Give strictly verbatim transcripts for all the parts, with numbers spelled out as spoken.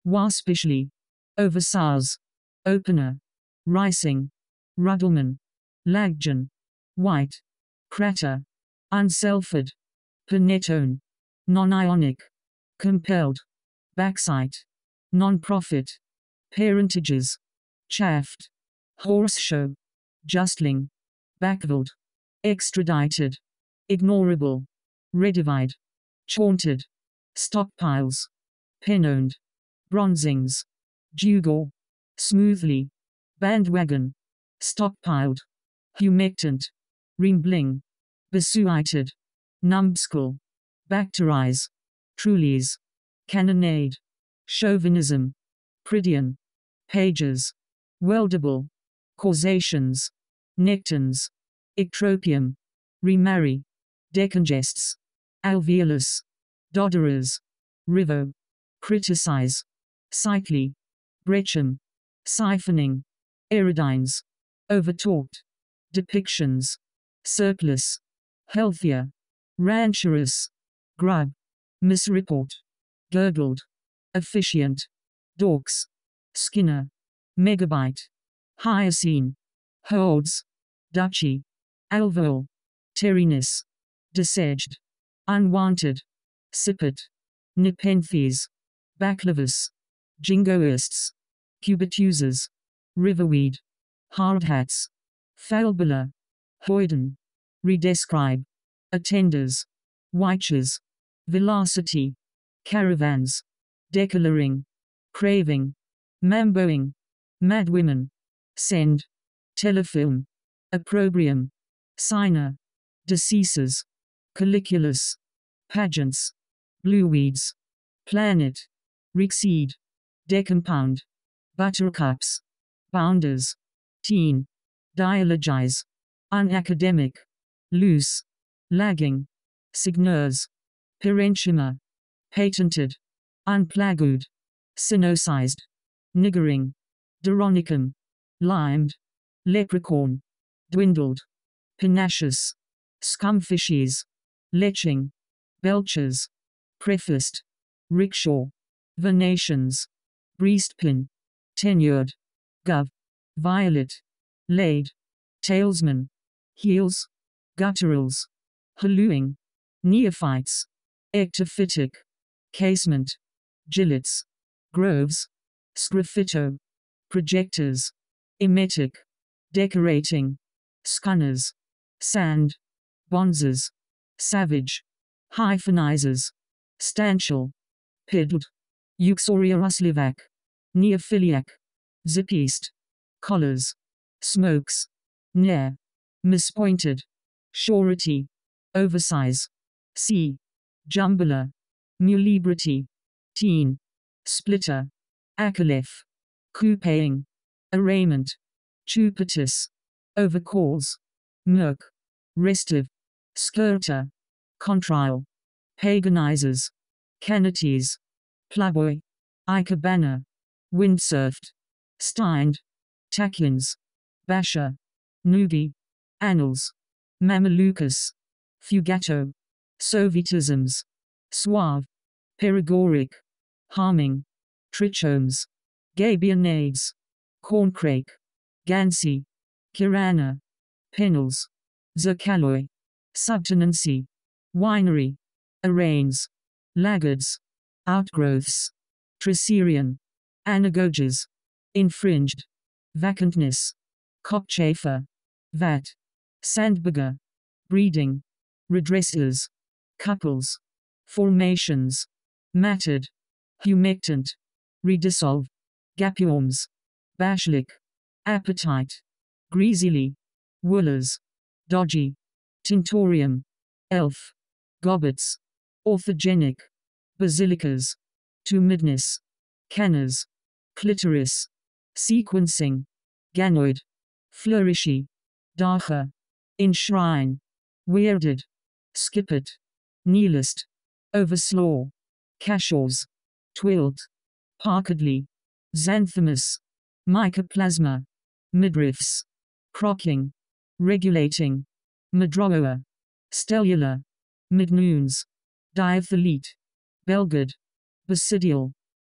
waspishly, oversars, opener, rising, Ruddleman, Lagjan, white, crater, unselfed, panettone, non-ionic, compelled, backside, non-profit, parentages, chaffed, horseshoe, justling, backvilled, extradited, ignorable, redivied, chaunted, stockpiles, pennoned, bronzings, dewgor, smoothly, bandwagon, stockpiled, humectant, rimbling, besuited, numbskull, bacterize, trulies, cannonade, chauvinism, pridian, pages, weldable, causations, nectins, ectropium, remarry, decongests, alveolus, dodderers, rivo, criticize, cycly, brechem, siphoning, aerodines, overtalked, depictions, surplus, healthier, rancherous, grub, misreport, gurgled, officiant, dorks, skinner, megabyte, hyoscene, holds, duchy, alveol, terriness, dissedged, unwanted, sippet, nepenthes, backlavus, jingoists, cubitusers, riverweed, hardhats, falbula, hoiden, redescribe, attenders, wyches, velocity, caravans, decoloring, craving, mamboing, madwomen, send, telefilm, opprobrium, signer, deceases, colliculus, pageants, blueweeds, planet, reexceed, decompound, buttercups, bounders, teen, dialogize, unacademic, loose, lagging, signeurs, parenchyma, patented, unplagued, sinosized, niggering, doronicum, limed, leprechaun, dwindled, pinaceous, scumfishes, leching, belchers, prefaced, rickshaw, venations, breastpin, tenured, gov, violet, laid, talesman, heels, gutturals, hallooing, neophytes, ectophytic, casement, gillets, groves, sgraffito, projectors, emetic, decorating, scunners, sand, bonzes, savage, hyphenizers, stanchial, piddled, Euxoria ruslivac, neophiliac, zippist, collars, smokes, nair, mispointed, surety, oversize, sea, jumbler, mulibrity, teen, splitter, acaleph, coupeing, arraignment, tupitus, overcalls, murk, restive, skirter, contrail, paganizers, canates, ploughboy, icabana, windsurfed, steined, tachyons, basher, nudi, annals, mamelucus, fugato, sovietisms, suave, perigoric, harming, trichomes, gabianades, corncrake, gansey, kirana, pennels, zircaloy, subtenancy, winery, arraigns, laggards, outgrowths, tricerian, anagoges, infringed, vacantness, cockchafer, vat, sandbagger, breeding, redressers, couples, formations, matted, humectant, redissolve, gapiorms, bashlik, appetite, greasily, woolers, dodgy, tintorium, elf, gobbets, orthogenic, basilicas, tumidness, canners, clitoris, sequencing, ganoid, flourishy, dacha, enshrine, weirded, skippet, nihilist, overslaw, cashors, twilt, parkedly, xanthomus, mycoplasma, midriffs, crocking, regulating, madroa, stellular, midnoons, diathlete, belgid, basidial,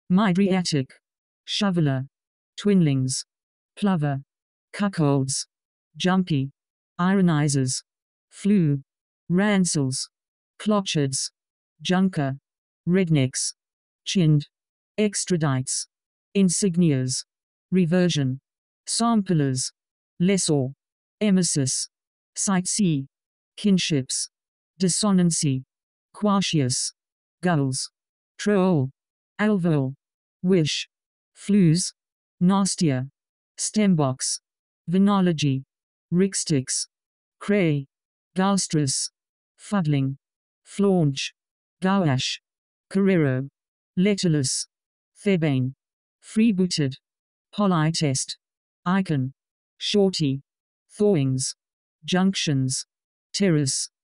Mydriatic, shoveler, twinlings, plover, cuckolds, jumpy, ironizers, flue, ransels, clotchards, junker, rednecks, chinned, extradites, insignias, reversion, samplers, lessor, emesis, sightsee, kinships, dissonancy, quashius, gulls, troll, alveol, wish, flues, nastier, stembox, venology, ricksticks, cray, gaustris, fuddling, flaunch, gouache, carrero, letterless, thebane, freebooted, politest, icon, shorty, thawings, junctions, terrace,